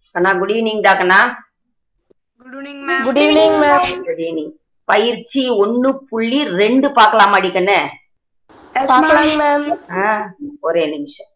கண்ணா good evening டா கண்ணா. Good evening ma'am. Good evening ma'am. Good evening. பயிற்சி 1.2 பார்க்கலாமாடி கண்ணு? பார்க்கலாம் மேம். ஒரே நிமிஷம்.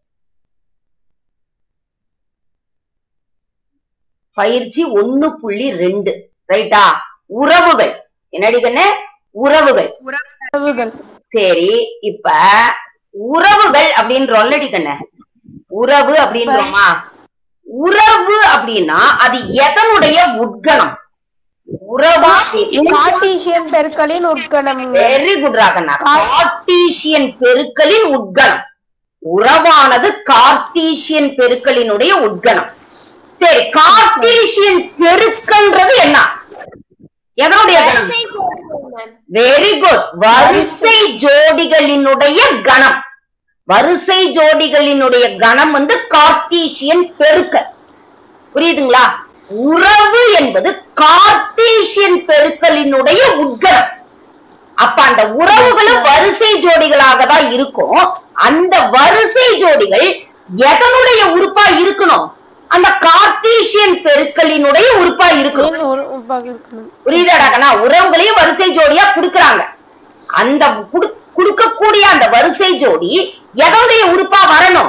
பயிற்சி 1.2 ரைட்டா? உறவுகள். என்னடி கண்ணு? உறவுகள். சரி, இப்ப உறவுகள் அப்படின்றோம்லடி கண்ணு, உறவு அப்படின்றோமா? உறவு அப்படின்னா அது எதனுடைய உட்கணம்? உறவா? கார்ட்டீசியன் பெருக்கலின் உட்கணம். வெரி குட் ராகண்ணா. கார்ட்டீசியன் பெருக்கலின் உட்கணம். உறவானது கார்ட்டீசியன் பெருக்கலினுடைய உட்கணம். சரி, கார்ட்டீசியன் பெருக்கல்ன்றது என்ன? எதனுடைய கணம்? Very good. வரிசை ஜோடிகளினுடைய கணம். வரிசை ஜோடிகளினுடைய கணம் வந்து கார்ட்டீசியன் பெருக்கல். புரியுதுங்களா? உறவு என்பது கார்ட்டீசியன் பெருக்கலினுடைய உட்கணம். அப்ப அந்த உறவுகளும் வரிசை ஜோடிகளாக தான் இருக்கும். அந்த வரிசை ஜோடிகள் எதனுடைய உறுப்பா இருக்கணும்? அந்த கார்ட்டீசியன் பெருக்கலினுடைய உறுப்பா இருக்கணும். புரியுதாடாக்கண்ணா? உறவுகளையும் வரிசை ஜோடியா குடுக்கறாங்க. அந்த குடுக்கக்கூடிய அந்த வரிசை ஜோடி எதனுடைய உறுப்பா வரணும்?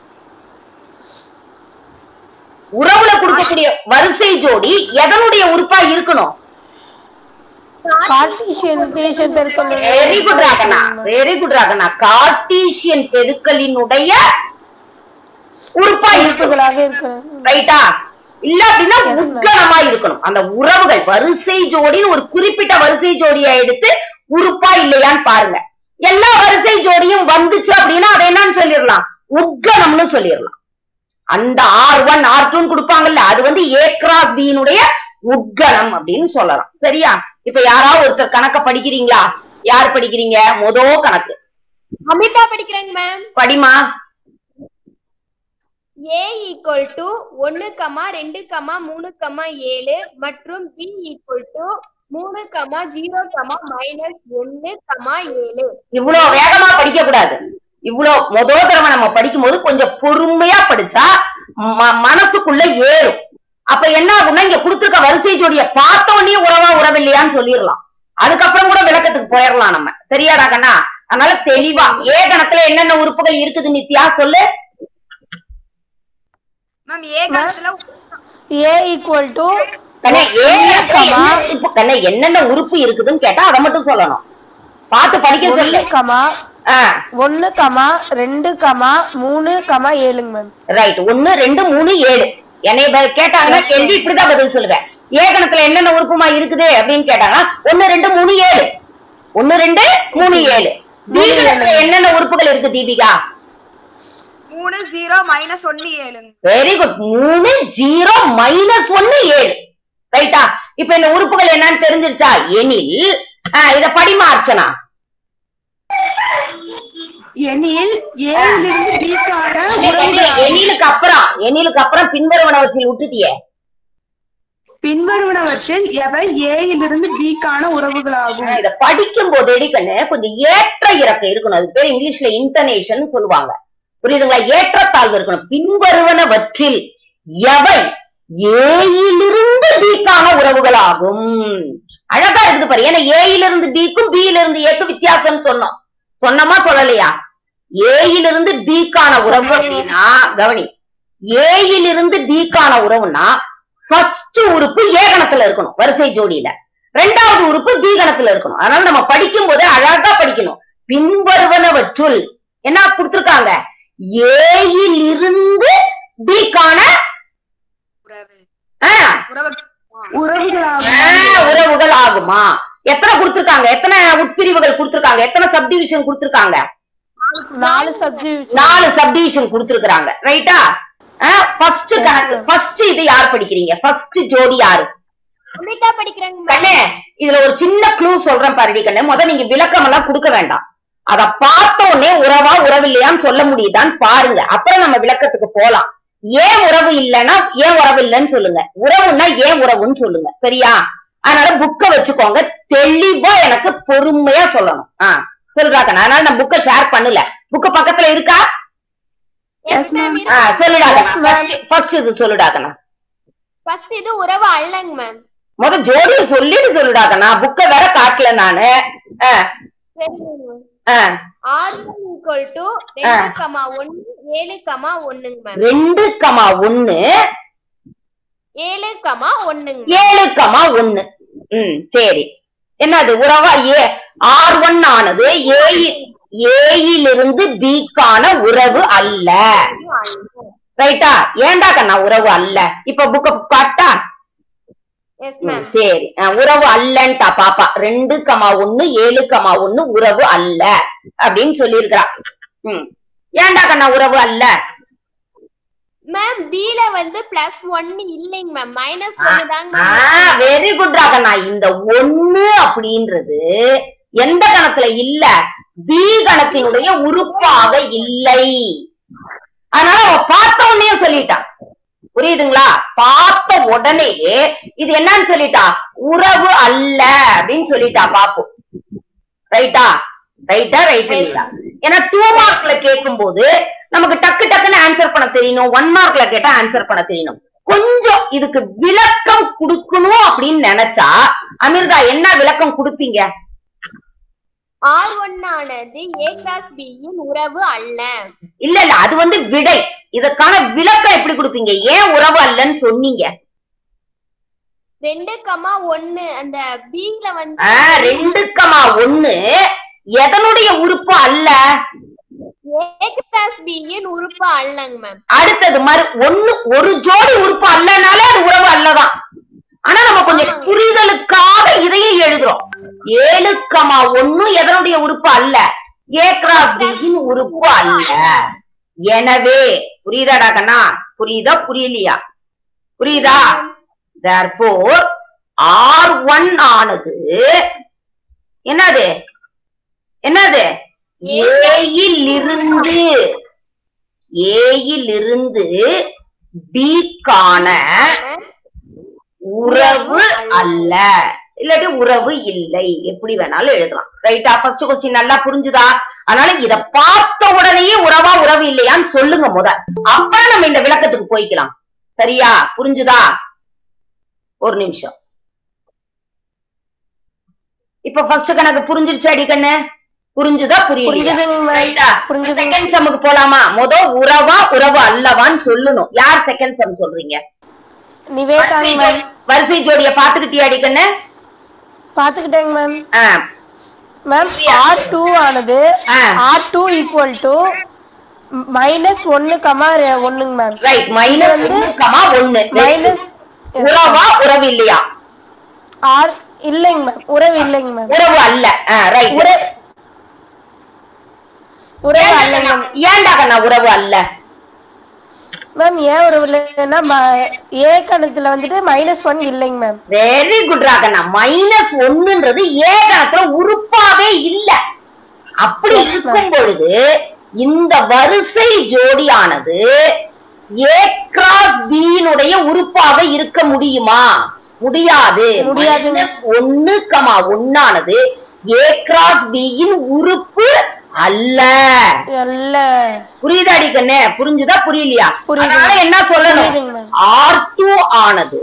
உறவுல கொடுக்கக்கூடிய வரிசை ஜோடி எதனுடைய உறுப்பா இருக்கணும்? வெரி குட் ராகண்ணா. வெரி குட் ராகண்ணா. கார்ட்டீசியன் பெருக்கலினுடைய உறுப்பா இருக்கணும். ரைட்டா? இல்ல அப்படின்னா உட்கணமா இருக்கணும். அந்த உறவுகள் வரிசை ஜோடின்னு ஒரு குறிப்பிட்ட வரிசை ஜோடியா எடுத்து உறுப்பா இல்லையான்னு பாருங்க. எல்லா வரிசை ஜோடியும் வந்துச்சு அப்படின்னா அதை என்னன்னு சொல்லிடலாம்? உட்கணம்னு சொல்லிடலாம். அந்த R1 R2 கொடுப்பாங்கல்ல, அது வந்து A கிராஸ் B னுடைய உட்கணம் அப்படின்னு சொல்லலாம். சரியா? இப்ப யாராவது ஒருத்தர் கணக்க படிக்கிறீங்களா? யார் படிக்கிறீங்க? முதல் கணக்கு அமிதா படிக்கிறேங்க மேம். படிமா. A equal to 1, 2, 3, 7 மற்றும் B equal to 3, 0, -1, 7. இவ்வளவு வேகமா படிக்க கூடாது. இவ்வளவு முதல் தடவை நம்ம படிக்கும் போது கொஞ்சம் பொறுமையா படிச்சா மனசுக்குள்ள ஏறும். அப்ப என்ன ஆகும்னா, இங்க கொடுத்திருக்க வரிசை ஜோடிய பார்த்தோன்னே உறவா உறவில்லையான்னு சொல்லிடலாம். அதுக்கப்புறம் கூட விளக்கத்துக்கு போயிடலாம் நம்ம. சரியாடா கண்ணா? அதனால தெளிவா ஏ கணத்துல என்னென்ன உறுப்புகள் இருக்குது நித்யா சொல்லு. மேம் ஏ கணத்துல A equal to கண்ணே என்னென்ன உறுப்பு இருக்குதுன்னு கேட்டா அதை மட்டும் சொல்லணும். பார்த்து படிக்க சொல்லு. 1, 2, 3, 7 மேம். ரைட். 1, 2, 3, 7. என்னைய கேட்டாங்கன்னா கேள்வி இப்படிதான் பதில் சொல்லுவேன். ஏ கணக்குல என்னென்ன உறுப்புமா இருக்குது அப்படின்னு கேட்டாங்கன்னா 1, 2, 3, 7. 1, 2, 3, 7. பி கணக்குல என்னென்ன உறுப்புகள் இருக்கு தீபிகா? 3, 0, -1, 7. Very good. 3, 0, -1, 7. ரைட்டா? இப்ப இந்த உறுப்புகள் என்னன்னு தெரிஞ்சிருச்சா? எனில் இத படிமா அர்ச்சனா. எனில் A இலிருந்து B க்கான எனிலுக்கு அப்புறம் பின்வருவனவற்றில் விட்டுட்டியே. பின்வருவனவற்றில் எவை A இலிருந்து B க்கான உறவுகளாகும். இத படிக்கும் போது எடிக்கண்ணு கொஞ்சம் ஏற்ற இறக்கம் இருக்கணும். அது பேர் இங்கிலீஷ்ல இன்டர்னேஷன் சொல்லுவாங்க. புரியுதுங்களா? ஏற்றத்தாழ்வு இருக்கணும். பின்வருவனவற்றில் எவை ஏயிலிருந்து பிக்கான உறவுகளாகும். அழகா இருக்குது பாரு. ஏன்னா ஏயிலிருந்து பிக்கும் B-லிருந்து ஏக்கு வித்தியாசம் சொன்னோம். சொன்னமா சொல்லலையா? ஏயிலிருந்து பிக்கான உறவு அப்படின்னா கவனி, ஏயிலிருந்து பிக்கான உறவுன்னா ஃபர்ஸ்ட் உறுப்பு ஏ கணத்துல இருக்கணும் வரிசை ஜோடியில, ரெண்டாவது உறுப்பு பி கணத்துல இருக்கணும். அதனால நம்ம படிக்கும் போது அழகா படிக்கணும். பின்வருவனவற்றுள் என்ன கொடுத்திருக்காங்க? ஏயிலிருந்து பிக்கான உறவுகள் ஆகுமா? எத்தனை கொடுத்திருக்காங்க? எத்தனை உட்பிரிவுகள் கொடுத்திருக்காங்க? எத்தனை சப்டிவிஷன் கொடுத்திருக்காங்க? 4 சப்டிவிஷன் கொடுத்திருக்காங்க. ரைட்டா? ஃபர்ஸ்ட் கணக்கு. ஃபர்ஸ்ட் இது யார் படிக்கிறீங்க? ஃபர்ஸ்ட் ஜோடி யாரு? அமிதா படிக்கிறேங்க கண்ணே. இதுல ஒரு சின்ன க்ளூ சொல்றேன் பாருடி கண்ணே. முதல்ல நீங்க விளக்கம் எல்லாம் கொடுக்க வேண்டாம். அத பார்த்தோன்னே உறவா உறவில்லையான்னு சொல்ல முடியுதான்னு பாருங்க. அப்புறம் நம்ம விளக்கத்துக்கு போலாம். ஏன் உறவு இல்லைன்னா ஏன் உறவு இல்லைன்னு சொல்லுங்க, உறவுன்னா ஏன் உறவுன்னு சொல்லுங்க. சரியா? அதனால புக்க வச்சுக்கோங்க. தெளிவா எனக்கு பொறுமையா சொல்லணும். சொல்றாக்கண்ணா. அதனால நான் புக்க ஷேர் பண்ணல. புக்க பக்கத்துல இருக்கா? சொல்லுடாக்கண்ணா. ஃபர்ஸ்ட் இது சொல்லுடாக்கண்ணா. ஃபர்ஸ்ட் இது உறவு அல்லங்க மேம். முத ஜோடியை சொல்லிட்டு சொல்லுடா கண்ணா, புக்க வேற காட்டல நானு. சரிங்க ma'am. R1 equal to 2,1 7,1 ma'am. 2,1 7,1 7,1. சரி. என்னது உறவா? R1 ஆனது ஏயிலிருந்து பிக்கான உறவு அல்ல. ரைட்டா? ஏண்டா கண்ணா உறவு அல்ல? இப்ப புக்க காட்டா? Yes ma'am. சரி, உறவு அல்லன்ட்டா பாப்பா. 2,1 7,1 உறவு அல்ல அப்படின்னு சொல்லியிருக்கிறா. ஏண்டா கண்ணா உறவு அல்ல? மேம் B ல வந்து +1 இல்லைங்க மேம், -1 தாங்க மேம். வெரி குட்ரா கண்ணா. இந்த 1 அப்படின்றது எந்த கணத்துல இல்ல? பி கணத்தினுடைய உறுப்பாக இல்லை. அதனால அவ பார்த்த உடனே சொல்லிட்டான். புரியுதுங்களா? பார்த்த உடனேயே இது என்னன்னு சொல்லிட்டா? உறவு அல்ல அப்படின்னு சொல்லிட்டா பாப்போம். ரைட்டா? ரைட்டா? ரைட் இல்ல? ஏன்னா 2 மார்க்ல கேட்கும் போது நமக்கு டக்கு டக்குன்னு ஆன்சர் பண்ண தெரியணும். 1 மார்க்ல கேட்டா ஆன்சர் பண்ண தெரியணும். கொஞ்சம் இதுக்கு விளக்கம் கொடுக்கணும் அப்படின்னு நினைச்சா அமிர்தா என்ன விளக்கம் கொடுப்பீங்க? R1 ஆனது A cross B இன் உறவு அல்ல. இல்ல அது வந்து விடை. இதற்கான விளக்கம் எப்படி கொடுப்பீங்க? ஏன் உறவு அல்லன்னு சொன்னீங்க? 2,1 அந்த B ல வந்து 2,1 எதனுடைய உறுப்பு அல்ல? A cross B இன் உறுப்பு அல்லங்க மேம். அடுத்தது ஒரு ஜோடி உறுப்பு அல்லனாலே அது உறவு அல்லதான். ஆனா நம்ம கொஞ்சம் புரிதலுக்காக இதையும் எழுதுறோம். 7,1 எதனுடைய உறுப்பு அல்ல? A cross B இன் உறுப்பு அல்ல. எனவே புரியுதாடா கண்ணா? புரியுதா புரியலையா? புரியுதா? therefore R1 ஆனது என்னது? என்னது? ஏயிலிருந்து பிக்கான உறவு அல்ல, இல்லாட்டி உறவு இல்லை. எப்படி வேணாலும் எழுதலாம். ரைட்டா? ஃபர்ஸ்ட் क्वेश्चन நல்லா புரிஞ்சுதா? அதனால இத பார்த்த உடனேயே உறவா உறவு இல்லையான்னு சொல்லுங்க முத. அப்புறம் நம்ம இந்த விளக்கத்துக்கு போய்க்கலாம். சரியா? புரிஞ்சுதா? ஒரு நிமிஷம். இப்ப ஃபர்ஸ்ட் கணக்கு புரிஞ்சிருச்சு அடி கண்ணு? புரிஞ்சுதா புரியலையா? செகண்ட் சம்முக்கு போலாமா? முத உறவா உறவு அல்லவான்னு சொல்லணும். யார் செகண்ட் சம் சொல்றீங்க? வரிசை ஜோடிய பாத்துக்கிட்டியா அடி கண்ணு? பாத்துக்கிட்டேங்க மேம். மேம் R2 ஆனது R2 equal to -1,1 ma'am. Right. -1,1 minus உறவா உறவு இல்லையா? இல்லைங்க மேம், உறவு இல்லைங்க மேம். உறவு அல்ல. ரைட். உறவு அல்ல. ஏன்டா கண்ணா உறவு அல்ல மேம்? ஏன் உறவு இல்லைன்னா A கணத்துல வந்துட்டு -1 இல்லைங்க மேம். வெரி குட் ராகண்ணா. -1ன்றது A கணத்துல உறுப்பாவே இல்ல. அப்படி இருக்கும் பொழுது இந்த வரிசை ஜோடியானது A cross B னுடைய உறுப்பாக இருக்க முடியுமா? முடியாது. -1,1 ஆனது A cross B இன் உறுப்பு அல்ல. புரியுதா அடிக்கண்ணே? புரிஞ்சுதா புரியலையா? அதனால என்ன சொல்லணும்? R2 ஆனது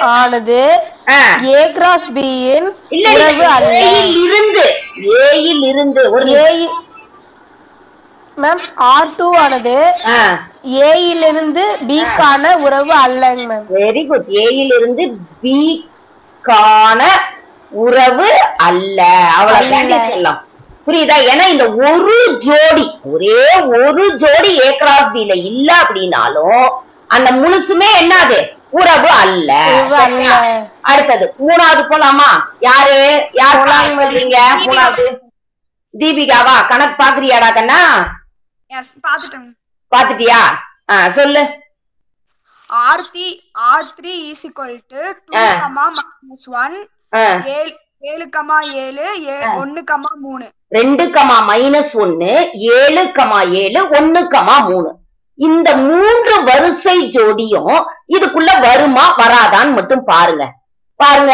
A cross B இன் உறவு அல்ல. ஏயிலிருந்து ஒரு மேம் R2 ஆனது ஏயிலிருந்து பிக்கான உறவு அல்லங்க மேம். Very good. ஏயிலிருந்து பிக்கான உறவு அல்ல. அவ்வளவுதான் சொல்லலாம். புரியுதா? ஏன்னா இந்த ஒரு ஜோடி, ஒரே ஒரு ஜோடி A cross B ல இல்ல அப்படின்னாலும் அந்த முழுசுமே என்னது? உறவு அல்ல. அடுத்தது மூணாவது போலாமா? யாரு யார் சொல்றீங்க? மூணாவது தீபிகாவா? கணக்கு பாக்குறியாடா கண்ணா? பாத்துட்டியா? சொல்லு. R3 is equal to 2, -1 7, 7, 1, 3 2, -1 7, 7 1, 3 இந்த 3 வரிசை ஜோடியும் இதுக்குள்ள வருமா வராதான்னு மட்டும் பாருங்க. பாருங்க.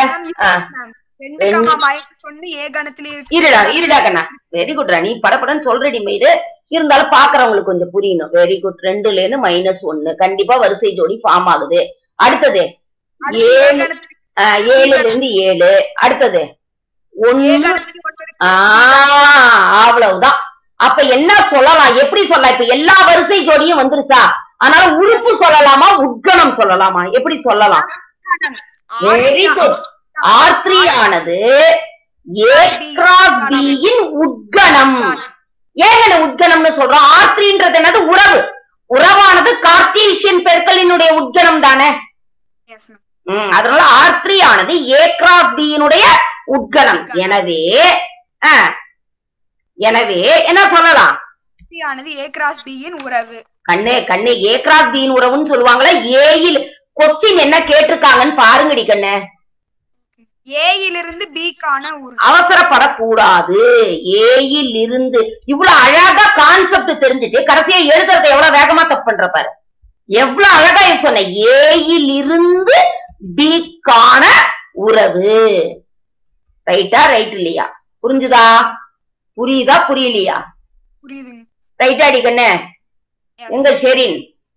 இருடா கண்ணா. வெரி குட்ரா. நீ படப்படன்னு சொல்றடி மயிறு. இருந்தாலும் பாக்குறவங்களுக்கு கொஞ்சம் புரியணும். Very good. 2ல இருந்து -1 கண்டிப்பா வரிசை ஜோடி ஃபார்ம் ஆகுது. அடுத்தது ஏழுல இருந்து 7. அடுத்தது 1. அவ்வளவுதான். அப்ப என்ன சொல்லலாம், எப்படி சொல்லலாம்? இப்ப எல்லா வரிசை ஜோடியும் வந்துருச்சா? அதனால உறுப்பு சொல்லலாமா, உட்கணம் சொல்லலாமா, எப்படி சொல்லலாம்? Very good. R3 ஆனது A கிராஸ் B இன் உட்கணம். ஏங்க உட்கணம்னு சொல்றோம்? R3ன்றது என்னது? உறவு. உறவானது கார்ட்டீசியன் பெருக்கலினுடைய உட்கணம் தானே. அதனால R3 ஆனது A கிராஸ் B இனுடைய உட்கணம். எனவே என்ன சொல்லலாம்? ஆனது A கிராஸ் B இன் உறவு. கண்ணே A கிராஸ் B இன் உறவுன்னு சொல்லுவாங்களா? ஏயில் கொஸ்டின் என்ன கேட்டிருக்காங்கன்னு பாருங்கடி கண்ணே. ஏயிலிருந்து B கான உறவு. அவசரப்படக்கூடாது. ஏயில் இருந்து இவ்வளவு அழகா கான்செப்ட் தெரிஞ்சுட்டு கடைசியா எழுதுறத எவ்வளவு வேகமா தப்பு பண்ற பாரு. எவ்வளவு அழகா சொன்ன. ஏயில் இருந்து B கான உறவு. ரைட்டா? ரைட் இல்லையா? புரிஞ்சுதா? புரியுதா புரியலையா? புரியுதுங்க. ரைட்டா அடி கண்ணே? எங்க ஷெரின்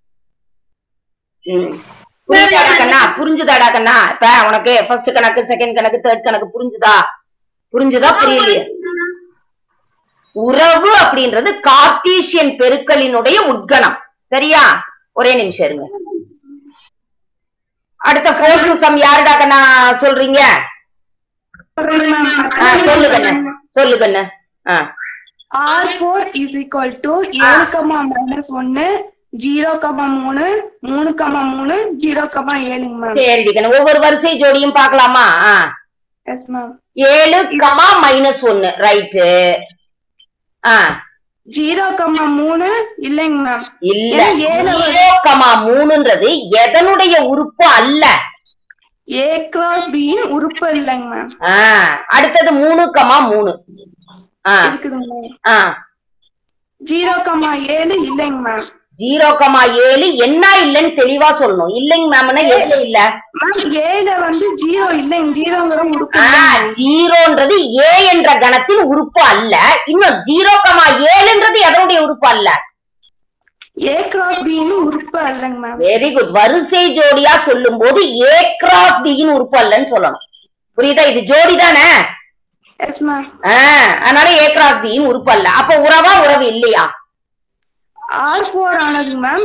புரியுதாடா கண்ணா? புரிஞ்சுதாடா கண்ணா? இப்ப உனக்கு ஃபர்ஸ்ட் கணக்கு, செகண்ட் கணக்கு, தேர்ட் கணக்கு புரிஞ்சுதா? புரிஞ்சுதா? உறவு அப்படின்றது கார்ட்டீசியன் பெருக்கலினுடைய உட்கணம். சரியா? ஒரே நிமிஷம் இருங்க. அடுத்த ஃபோர்த் சம் யாருடா கண்ணா சொல்றீங்க? சொல்லு கண்ணு. R4 is equal to 7, -1, 0, 3, 3, 3, 0, 7 ma'am. சரி கண்ணு. ஒவ்வொரு வரிசை ஜோடியும் பார்க்கலாமா? Yes ma'am. 7, -1 ரைட். 0, 3 இல்லைங்க மேம். இல்ல. 0, 3ன்றது எதனுடைய உறுப்பு அல்ல? A கிராஸ் B இன் உறுப்பு இல்லைங்க மேம். அடுத்தது 3, 3 இருக்குதுங்க மேம். 0, 7 இல்லைங்க மேம். 0, 7 என்ன இல்லன்னு தெளிவா சொல்லணும். இல்லைங்க மேம்னா எதுல இல்ல? மேம் 7 வந்து 0 இல்லைங்க. 0ங்கற உறுப்பு. 0ன்றது A என்ற கணத்தின் உறுப்பு அல்ல. இன்னும் 0, 7ன்றது எதனுடைய உறுப்பு அல்ல? A கிராஸ் B இன் உறுப்பு அல்லங்க மேம். Very good. வரிசை ஜோடியா சொல்லும்போது A கிராஸ் B இன் உறுப்பு அல்லன்னு சொல்லணும். புரியுதா? இது ஜோடி தானே? Yes ma'am. அதனால A கிராஸ் B இன் உறுப்பு அல்ல. அப்ப உறவா உறவு இல்லையா? R4 ஆனது மேம்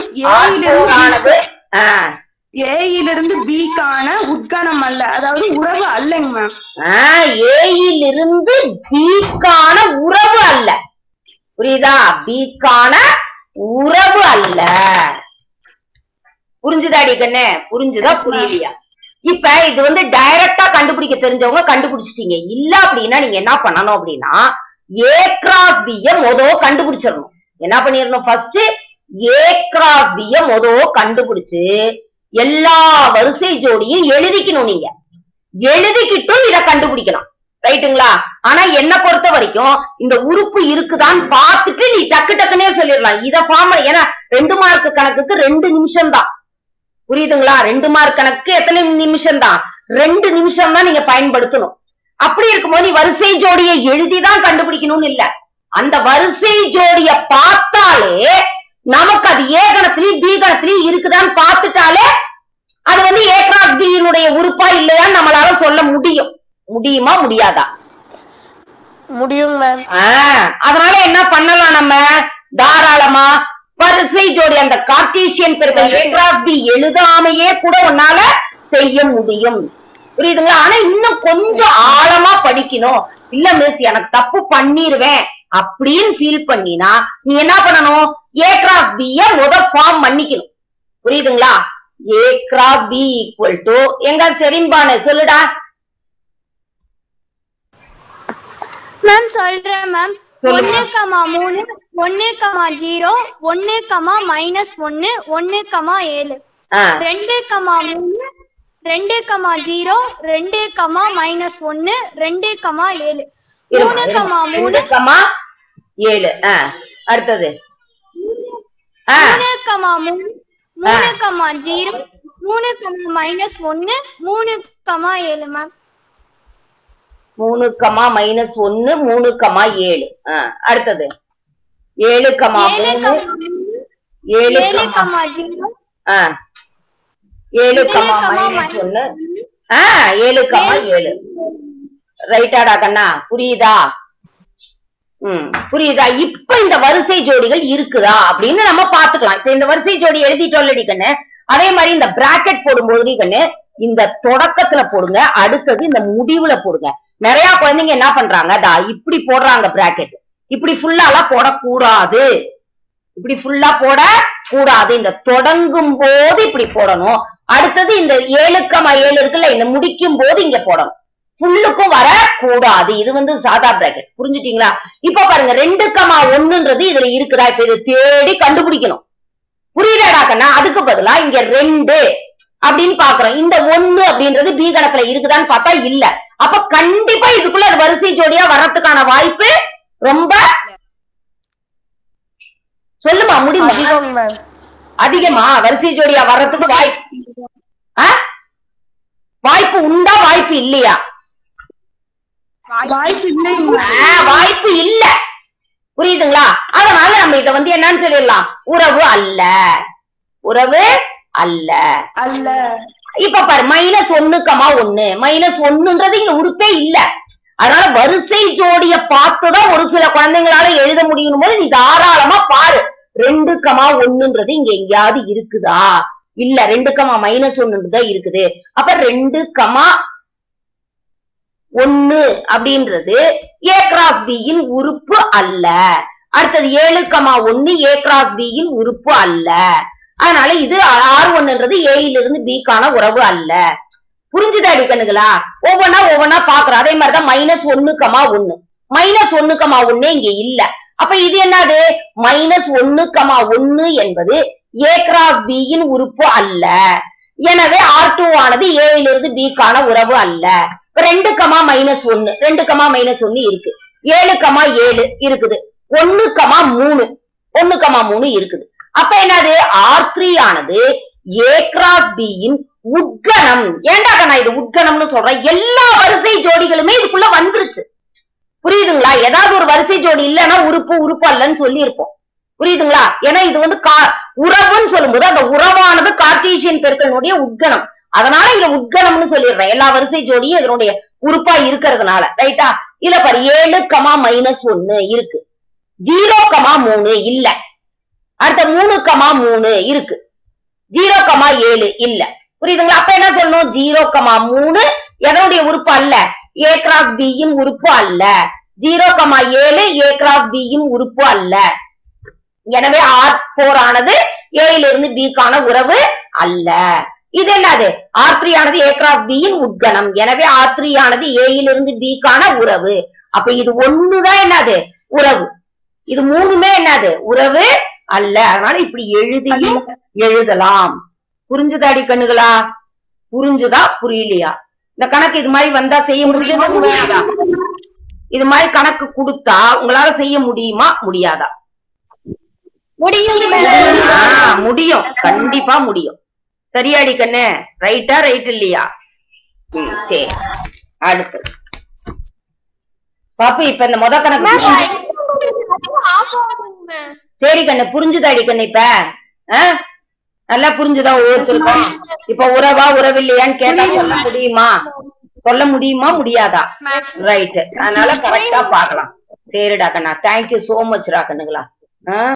ஏயிலிருந்து B கான உட்கணம் அல்ல, அதாவது உறவு அல்லங்க மேம். ஏயிலிருந்து B கான உறவு அல்ல. புரியுதா? B கான உறவு அல்ல. புரிஞ்சுதாடி கண்ணே? புரிஞ்சுதா புரியலையா? இப்ப இது வந்து டைரக்டா கண்டுபிடிக்க தெரிஞ்சவங்க கண்டுபிடிச்சிட்டீங்க. இல்ல அப்படின்னா நீங்க என்ன பண்ணணும் அப்படின்னா A கிராஸ் B கண்டுபிடிச்சிடணும். என்ன பண்ணிடணும்? ஃபர்ஸ்ட் A கிராஸ் B கண்டுபிடிச்சு எல்லா வரிசை ஜோடியும் எழுதிக்கணும். நீங்க எழுதிக்கிட்டும் இத கண்டுபிடிக்கலாம். ரைட்டுங்களா? ஆனா என்ன பொறுத்த வரைக்கும் இந்த உறுப்பு இருக்குதான்னு பார்த்துட்டு நீ டக்கு டக்குனே சொல்லிடலாம். இத ஃபார்ம். ஏன்னா 2 மார்க் கணக்குக்கு 2 நிமிஷம் தான். புரியுதுங்களா? 2 மார்க் கணக்கு எத்தனை நிமிஷம் தான்? 2 நிமிஷம் தான் நீங்க பயன்படுத்தணும். அப்படி இருக்கும்போது நீ வரிசை ஜோடியை எழுதிதான் கண்டுபிடிக்கணும்னு இல்ல. அந்த வரிசை ஜோடிய பார்த்தாலே நமக்கு அது A கணத்திலயும் B கணத்திலயும் இருக்குதான்னு பார்த்துட்டாலே அது வந்து A கிராஸ் B இனுடைய உறுப்பா இல்லையான்னு நம்மளால சொல்ல முடியும். முடியுமா முடியாதா? முடியும் மேம். அதனால என்ன பண்ணலாம்? நம்ம தாராளமா வரிசை ஜோடி அந்த கார்ட்டீசியன் பெருக்கல் A கிராஸ் B எழுதாமையே கூட உன்னால செய்ய முடியும். புரியுதுங்களா? ஆனா இன்னும் கொஞ்சம் ஆழமா படிக்கணும். இல்ல மிஸ் எனக்கு தப்பு பண்ணிருவேன் அப்படின்னு ஃபீல் பண்ணினா நீ என்ன பண்ணணும்? A கிராஸ் B ஃபார்ம் பண்ணிக்கணும். புரியுதுங்களா? A cross B equal to எங்க செரின்பானு சொல்லுடா மேம். சொல்றேன் மேம். 1, 3, 1, 0, 1, -1, 1, 1, 7 2, 3, 2, 0, 2, -1, 2, 7 3, 7 அடுத்தது 3, 3, 3, 0, 3, -1, 3, 7 மேம். 3, -1, 3, 7 அடுத்தது 7, 3, 7, 0 7, -1. 7, 7. ரைட்டாடா கண்ணா, புரியுதா? புரியுதா? இப்ப இந்த வரிசை ஜோடிகள் இருக்குதா அப்படின்னு நம்ம பாத்துக்கலாம். இப்ப இந்த வரிசை ஜோடி எழுதிட்டோம்லடி கண்ணு. அதே மாதிரி இந்த பிராக்கெட் போடும்போது கண்ணு, இந்த தொடக்கத்துல போடுங்க, அடுத்தது இந்த முடிவுல போடுங்க. நிறைய குழந்தைங்க என்ன பண்றாங்க, இப்படி போடுறாங்க பிராக்கெட். இப்படி ஃபுல்லாலாம் போடக்கூடாது. இப்படி ஃபுல்லா போட கூடாது. இந்த தொடங்கும் போது இப்படி போடணும். அடுத்தது இந்த 7, 7 இருக்குல்ல, இந்த முடிக்கும் போது இங்க போடணும். ஃபுல்லுக்கும் வர கூடாது. இது வந்து சாதா பிராக்கெட். புரிஞ்சுட்டீங்களா? இப்ப பாருங்க 2, 1ன்றது இதுல இருக்குதா? இப்ப இதை தேடி கண்டுபிடிக்கணும். புரியுதாடா கண்ணா? அதுக்கு பதிலா இங்க 2 அப்படின்னு பாக்குறோம். இந்த 1 அப்படின்றது பி கணக்குல இருக்குதான்னு பார்த்தா இல்ல. அப்ப கண்டிப்பா இதுக்குள்ள வரிசை ஜோடியா வர்றதுக்கான வாய்ப்பு ரொம்ப சொல்லுமா முடியுமா? அதிகமா வரிசை ஜோடியா வர்றதுக்கு வாய்ப்பு உண்டா? வாய்ப்பு இல்லையா? வாய்ப்பு இல்ல. புரியுதுங்களா? அதனால நம்ம இத வந்து என்னன்னு சொல்லிடலாம், உறவு அல்ல. உறவு அல்ல. இப்ப பாரு -1, -1ன்றது இங்க உறுப்பே இல்ல. அதனால வரிசை ஜோடிய பார்த்துதான் ஒரு சில குழந்தைங்களால எழுத முடியும் போது நீ தாராளமா பாரு. 2, 1ன்றது இங்க எங்கேயாவது இருக்குதா? இல்ல. 2, -1 இருக்குது. அப்ப 2, 1 அப்படின்றது A cross B யின் உறுப்பு அல்ல. அடுத்தது 7, 1 A cross B யின் உறுப்பு அல்ல. அதனால இது R1ன்றது A இலிருந்து B க்கான உறவு அல்ல. புரிஞ்சுதா கண்ணுங்களா? ஒவ்வொன்னா பாக்குறோம். அதே மாதிரிதான் -1, -1. -1, இங்க இல்ல. அப்ப இது என்னது? -1, 1 என்பது A cross B யின் உறுப்பு அல்ல. எனவே R2 ஆனது A இலிருந்து B க்கான உறவு அல்ல. 2, -1 இருக்கு. 7, 7 இருக்குது. 1, 3 இருக்குது. அப்ப என்னது? R3 ஆனது A cross B யின் உட்கணம். ஏன்டா நான் இது உட்கணம்னு சொல்றேன்? எல்லா வரிசை ஜோடிகளுமே இதுக்குள்ள வந்துருச்சு. புரியுதுங்களா? ஏதாவது ஒரு வரிசை ஜோடி இல்லன்னா உறுப்பு அல்லன்னு சொல்லி இருப்போம். புரியுதுங்களா? ஏன்னா இது வந்து உறவுன்னு சொல்லும்போது அந்த உறவானது கார்ட்டீசியன் பெருக்கலினுடைய உட்கணம். அதனால இங்க உட்கணம்னு சொல்லிடுறேன். எல்லா வரிசை ஜோடியும் இதனுடைய உறுப்பா இருக்கிறதுனால. ரைட்டா? இல்ல பாரு 7, -1 இருக்கு. 0, 3 இல்ல. அடுத்த 3, 3 இருக்கு. 0, 7 இல்ல. புரியுதுங்களா? அப்ப என்ன சொல்லணும்? 0, 3 எதனுடைய உறுப்பு அல்ல? A cross B யின் உறுப்பு அல்ல. 0, 7 A cross B யின் உறுப்பு அல்ல. எனவே R4 ஆனது A இலிருந்து B க்கான உறவு அல்ல. இது என்னது? R3 ஆனது A cross B யின் உட்கணம். எனவே R3 ஆனது A இலிருந்து B க்கான உறவு. அப்ப இது ஒண்ணுதான் என்னது? உறவு. இது 3மே என்னது? உறவு அல்ல. அதனால இப்படி எழுதலாம். புரிஞ்சுதாடி கண்ணுகளா? புரிஞ்சுதா? புரியலையா? இந்த கணக்கு இது மாதிரி வந்தா செய்ய முடியாதா? இது மாதிரி கணக்கு கொடுத்தா உங்களால செய்ய முடியுமா? முடியாதா? முடியும். கண்டிப்பா முடியும். சரியாடி கண்ணு? ரைட்டா? ரைட் இல்லையா? சரி, அடுத்து பாப்பு. இப்ப இந்த முத கணக்கு சரி கண்ணு, புரிஞ்சுதாடி கண்ணு? இப்ப நல்லா புரிஞ்சுதா ஒவ்வொருத்தருக்கும்? இப்ப உறவா உறவில்லையான்னு கேட்டா சொல்ல முடியுமா? முடியாதா? ரைட். அதனால கரெக்டா பாக்கலாம். சரிடா கண்ணா, தேங்க்யூ சோ மச் ரா கண்ணுங்களா.